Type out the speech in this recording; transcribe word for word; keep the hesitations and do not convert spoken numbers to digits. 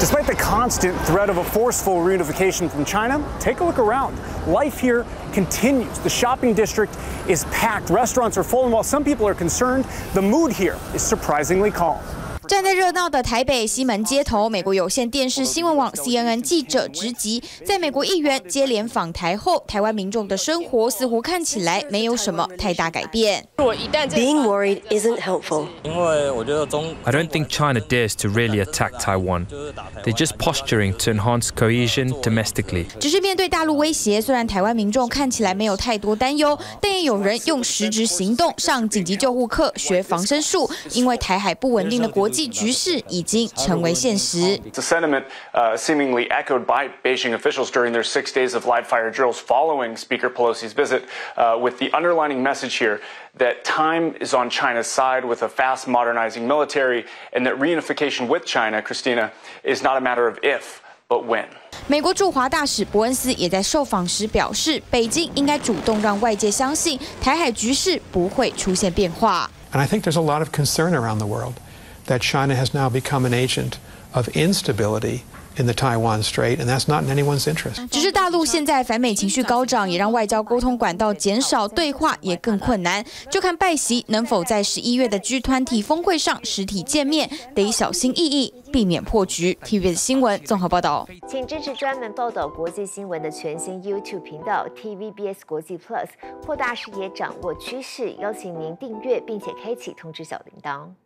Despite the constant threat of a forceful reunification from China, take a look around. Life here continues. The shopping district is packed. Restaurants are full, and while some people are concerned, the mood here is surprisingly calm. 站在热闹的台北西门街头，美国有线电视新闻网 C N N 记者直击，在美国议员接连访台后，台湾民众的生活似乎看起来没有什么太大改变。 Being worried isn't helpful. 因为我觉得中 I don't think China dares to really attack Taiwan. They're just posturing to enhance cohesion domestically. 只是面对大陆威胁，虽然台湾民众看起来没有太多担忧，但也有人用实质行动上紧急救护课学防身术，因为台海不稳定的国际局势已经成为现实。 It's a sentiment uh, seemingly echoed by Beijing officials during their six days of live-fire drills following Speaker Pelosi's visit, uh, with the underlining message here that time is on China's side with a fast modernizing military, and that reunification with China, Christina, is not a matter of if, but when. 美国驻华大使伯恩斯也在受访时表示，北京应该主动让外界相信台海局势不会出现变化。 And I think there's a lot of concern around the world that China has now become an agent of instability in the Taiwan Strait, and that's not in anyone's interest. 只是大陆现在反美情绪高涨，也让外交沟通管道减少，对话也更困难。就看拜习能否在十一月的 G 团体峰会上实体见面，得小心翼翼，避免破局。T V B S 新闻综合报道。 请支持专门报道国际新闻的全新 YouTube 频道 T V B S 国际 Plus， 扩大视野，掌握趋势。邀请您订阅并且开启通知小铃铛。